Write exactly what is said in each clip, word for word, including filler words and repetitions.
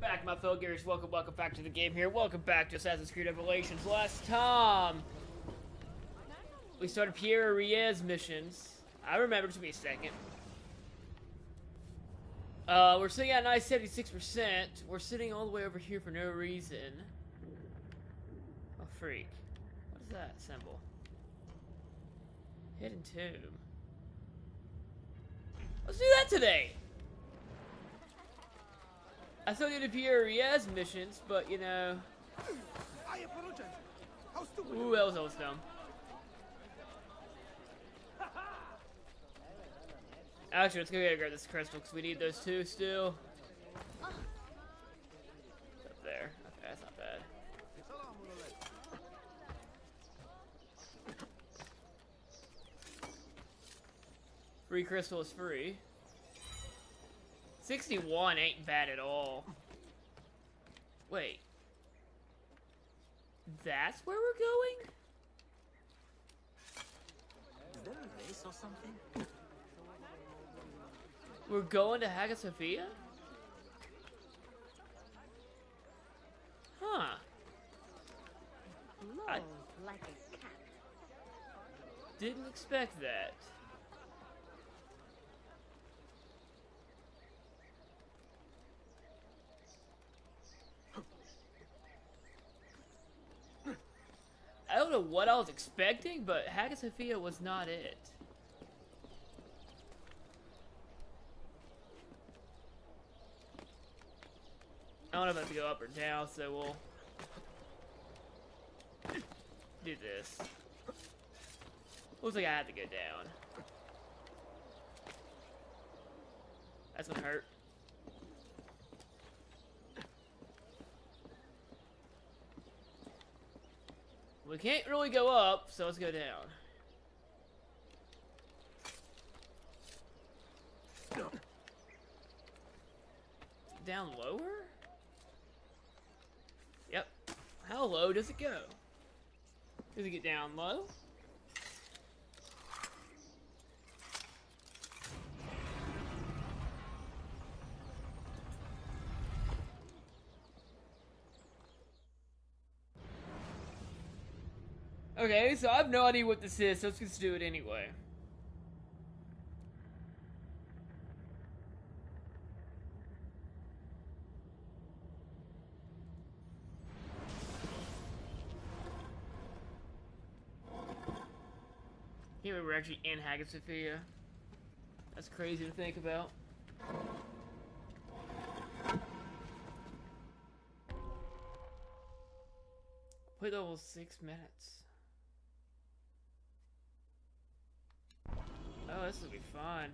back, my fellow gears. Welcome, welcome back to the game here. Welcome back to Assassin's Creed Revelations. Last time, we started Pierre Riez missions. I remember, to be a second. Uh, we're sitting at a nice seventy-six percent. We're sitting all the way over here for no reason. Oh, freak. What is that symbol? Hidden tomb. Let's do that today! I still need to Pierre Riez missions, but you know. I apologize. How stupid. Ooh, that was almost dumb. Actually, let's go get grab this crystal because we need those two still. Up there. Okay, that's not bad. Free crystal is free. sixty-one ain't bad at all. Wait. That's where we're going? Is there a race or something? We're going to Hagia Sophia? Huh. I like a cat. Didn't expect that. I don't know what I was expecting, but Hagia Sophia was not it. I don't know if I have to go up or down, so we'll do this. Looks like I have to go down. That's gonna hurt. We can't really go up, so let's go down. Down lower? Yep. How low does it go? Does it get down low? Okay, so I have no idea what this is, so let's just do it anyway. Here we were actually in Hagia Sophia. That's crazy to think about. Play level six minutes. Oh, this will be fun.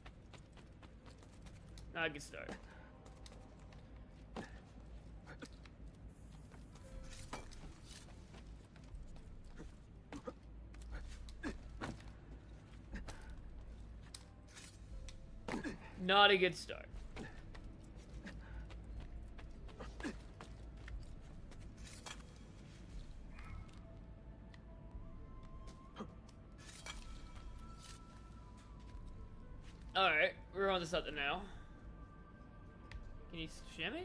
Now I can start. Not a good start. Alright, we're on to something now. Can you shimmy?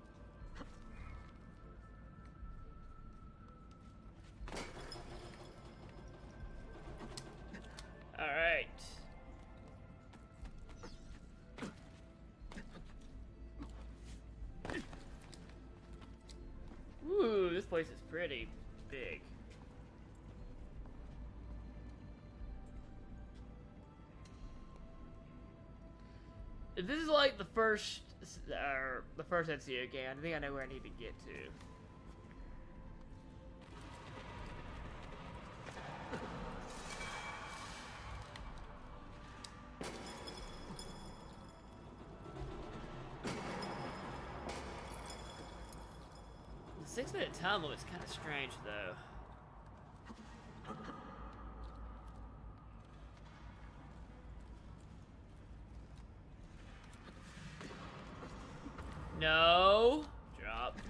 Alright. Ooh, this place is pretty big. If this is like the first, uh, the first N C O game, I think I know where I need to get to. The six minute time limit's kind of strange though. No. Drop.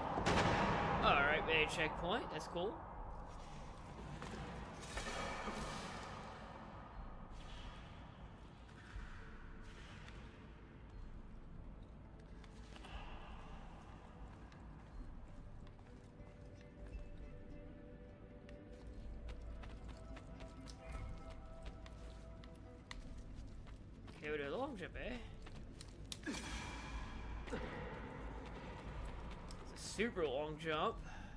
Alright, a checkpoint. That's cool. jump, eh? It's a super long jump.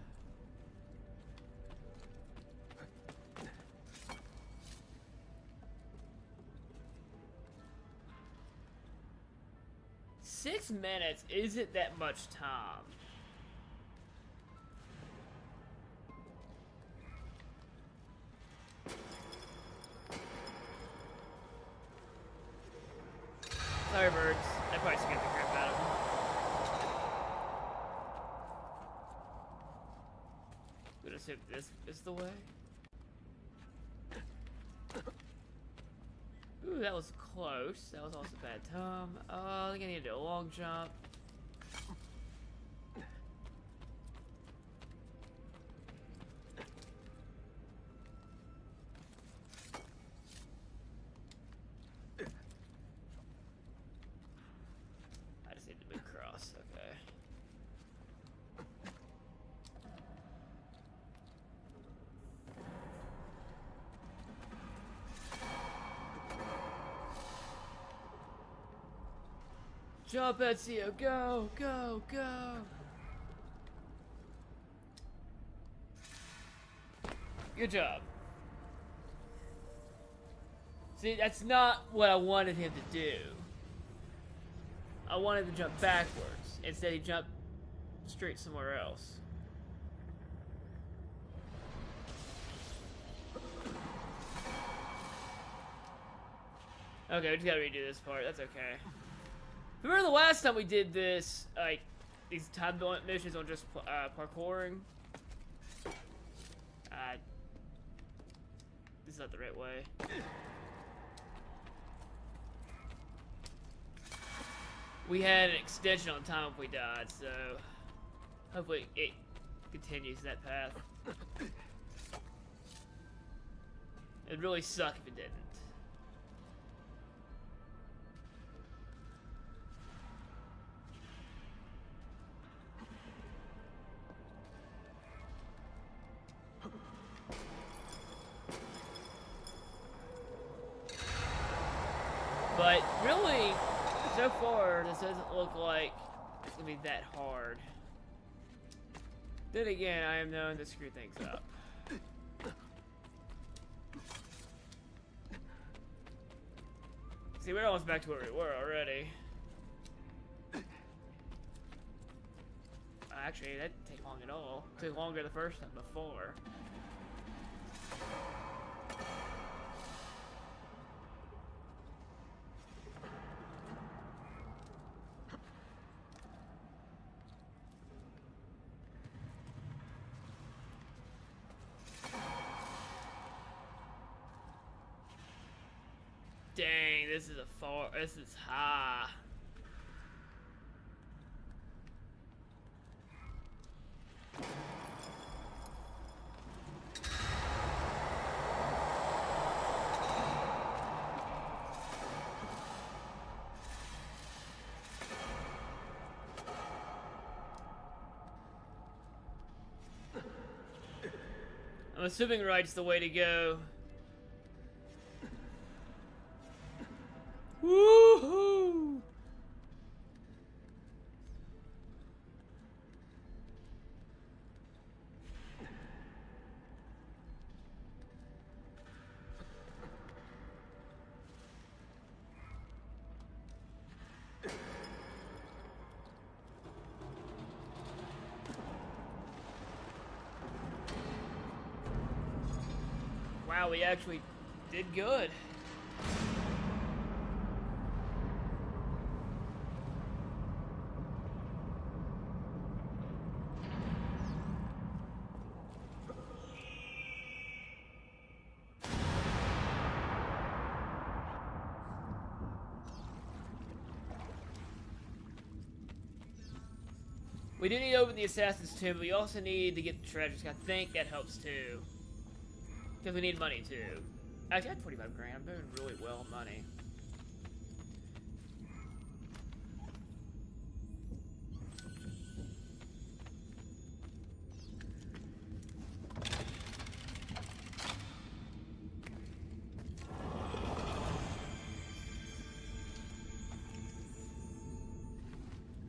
Six minutes isn't that much time. Sorry, birds. That probably scared the crap out of them. We'll just hope this is the way. Ooh, that was close. That was also a bad time. Uh, I think I need to do a long jump. I just need to move across. Okay. Jump, Ezio, go, go, go. Good job. See, that's not what I wanted him to do. I wanted to jump backwards. Instead, he jumped straight somewhere else. Okay, we just gotta redo this part. That's okay. Remember the last time we did this, like, these time missions on just uh, parkouring? Uh, this is not the right way. We had an extension on time if we died, so hopefully it continues that path. It'd really suck if it didn't. But really, so far, this doesn't look like it's gonna be that hard. Then again, I am known to screw things up. See, we're almost back to where we were already. Actually, that didn't take long at all. It took longer the first time before. Dang, this is a far, this is high. I'm assuming right's the way to go. Woohoo! Wow, we actually did good. We do need to open the Assassin's Tomb, but we also need to get the treasures. I think that helps too. Because we need money too. Actually, I had twenty-five grand. I'm doing really well on money.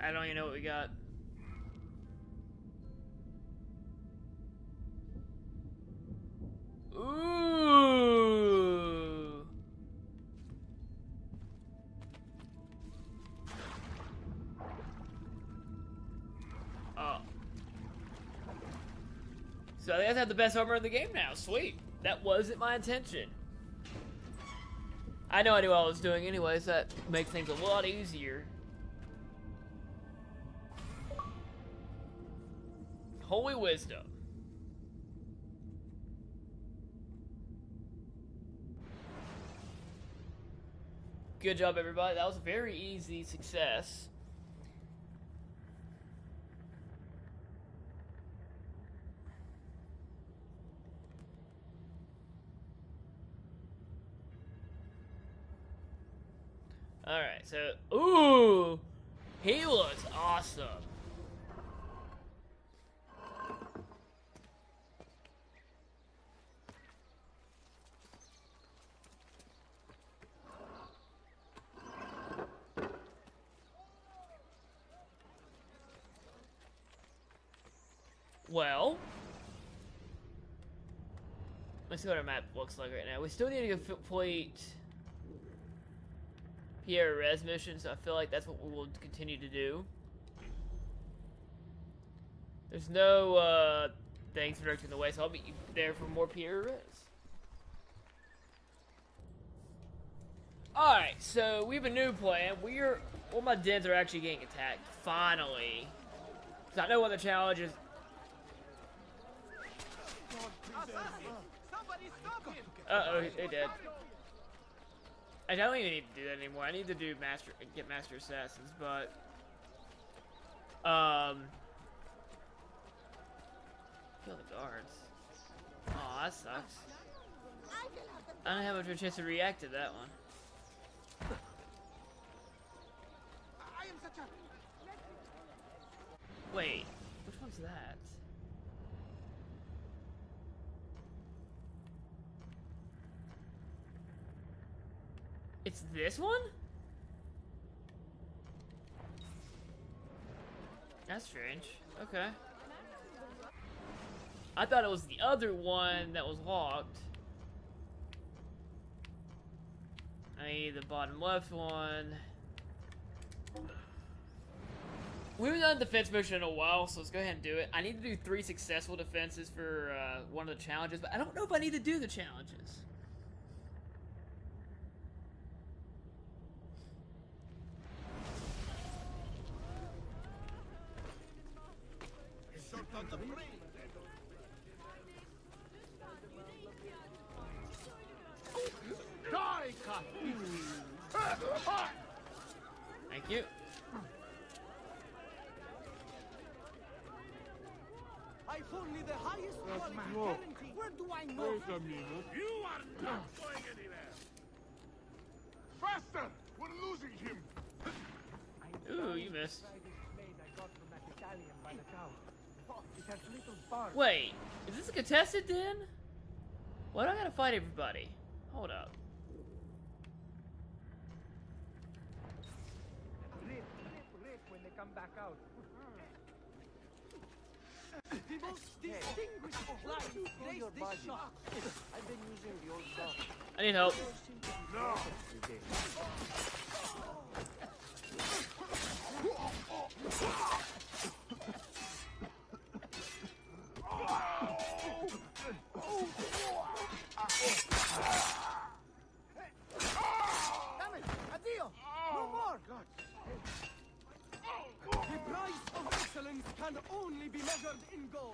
I don't even know what we got. Ooh. Oh. So I have the best armor in the game now. Sweet. That wasn't my intention. I know I knew what I was doing anyways. That makes things a lot easier. Holy wisdom. Good job, everybody. That was a very easy success. Alright, so... Ooh! He looks awesome. Well, let's see what our map looks like right now. We still need to complete Pierre Res mission, so I feel like that's what we will continue to do. There's no uh, things directing the way, so I'll be there for more Pierre Res. Alright, so we have a new plan. We're, all my dens are actually getting attacked, finally. Because I know one of the challenges... Uh-oh, he, he did. I don't even need to do that anymore. I need to do master, get master assassins, but um, kill the guards. Oh, that sucks. I don't have much of a chance to react to that one. Wait, which one's that? It's this one? That's strange. Okay. I thought it was the other one that was locked. I need the bottom left one. We haven't done a defense mission in a while, so let's go ahead and do it. I need to do three successful defenses for uh, one of the challenges, but I don't know if I need to do the challenges. Thank you. I've only the highest quality guarantee. Where do I know? You are not going anywhere. Faster! We're losing him. Ooh, you missed. Wait, is this a contested den? Why do I gotta fight everybody? Hold up. Rip, rip, rip when they come back out. The most distinguished client grace this shop. I've been using the old stuff. I need help. No. Damn it! Addio! No more! The price of excellence can only be measured in gold.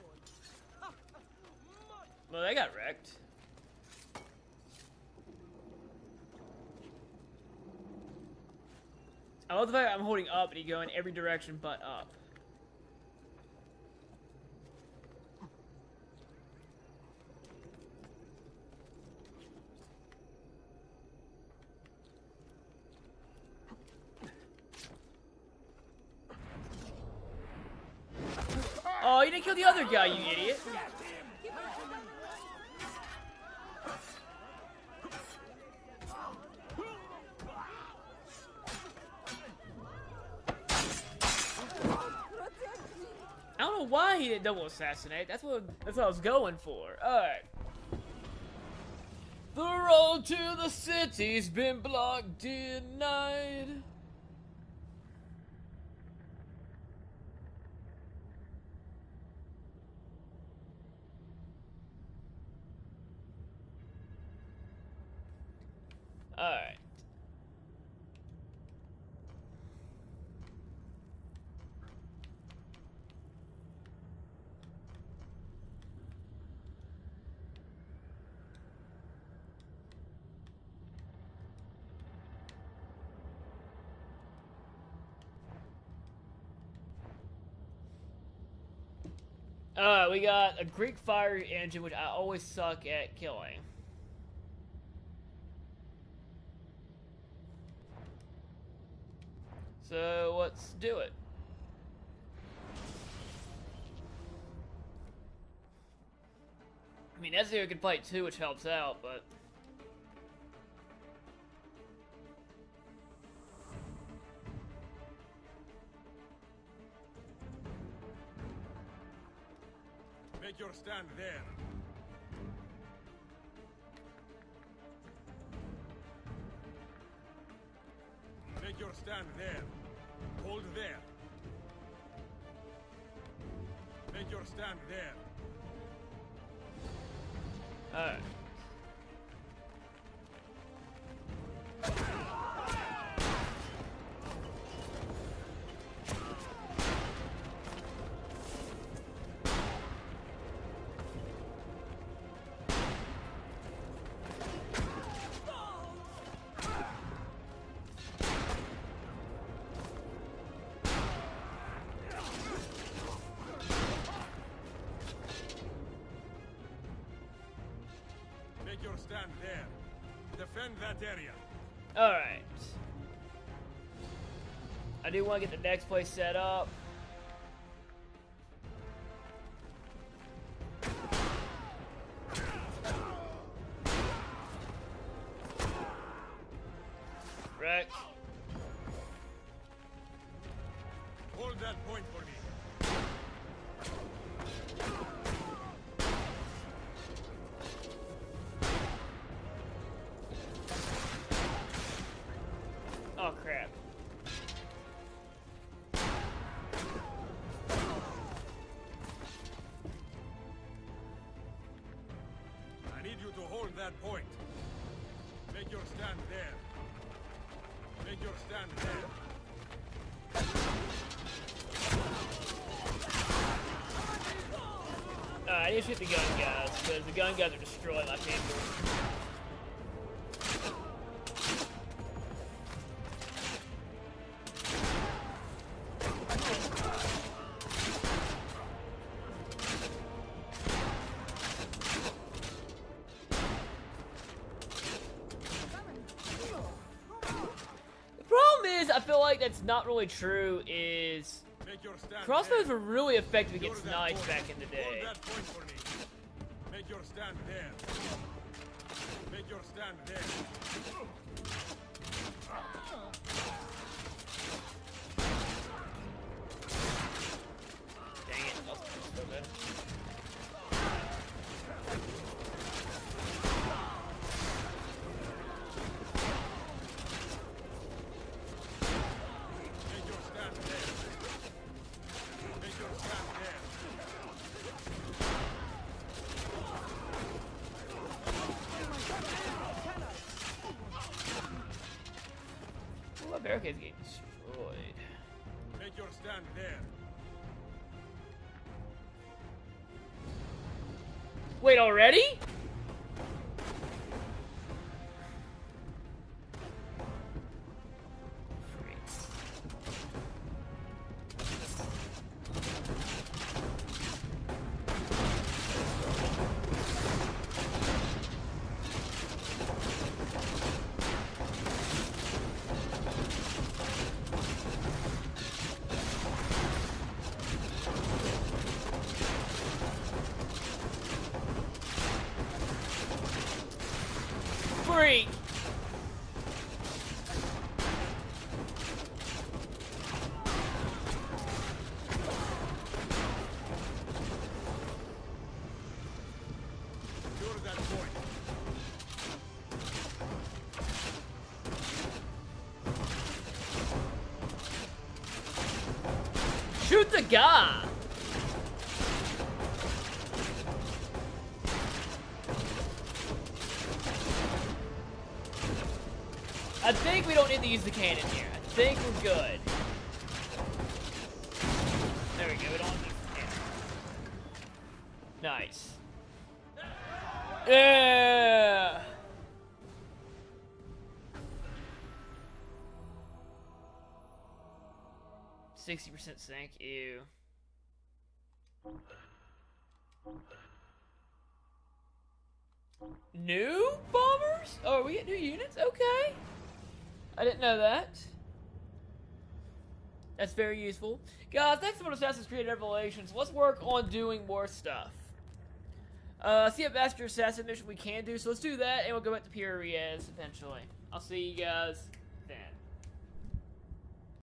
Well, they got wrecked. I love the fact I'm holding up and you go in every direction but up. Oh, you didn't kill the other guy, you idiot. why he didn't double assassinate. That's what that's what I was going for. Alright. The road to the city's been blocked, denied. Alright. Uh, we got a Greek fire engine, which I always suck at killing. So, let's do it. I mean, Ezio can fight too, which helps out, but... Make your stand there. Make your stand there. Hold there. Make your stand there. Alright. Make your stand there. Defend that area. Alright. I do want to get the next place set up. Right. Hold that point for me. Oh crap. I need you to hold that point. Make your stand there. Make your stand there. Uh, I need to shoot the gun guys, because the gun guys are destroying my people. The problem is, I feel like that's not really true, is... Make your stand crossbows there. were really effective Secure against that knights point. back in the day. Hold that point for me. Make your stand there. Make your stand there. Dang it. That's so good. Make your stand there. Make your stand there. Well, that barricade's getting destroyed. Make your stand there. Wait, already? Freak! Secure that point. Shoot the guy! I think we don't need to use the cannon here. I think we're good. There we go, we don't need the cannon. Nice. Yeah! sixty percent sync, ew. New bombers? Oh, we get new units? Okay. I didn't know that. That's very useful. Guys, next time on Assassin's Creed Revelations, let's work on doing more stuff. Uh, see a Master Assassin mission we can do, so let's do that, and we'll go back to Pierre Riez eventually. I'll see you guys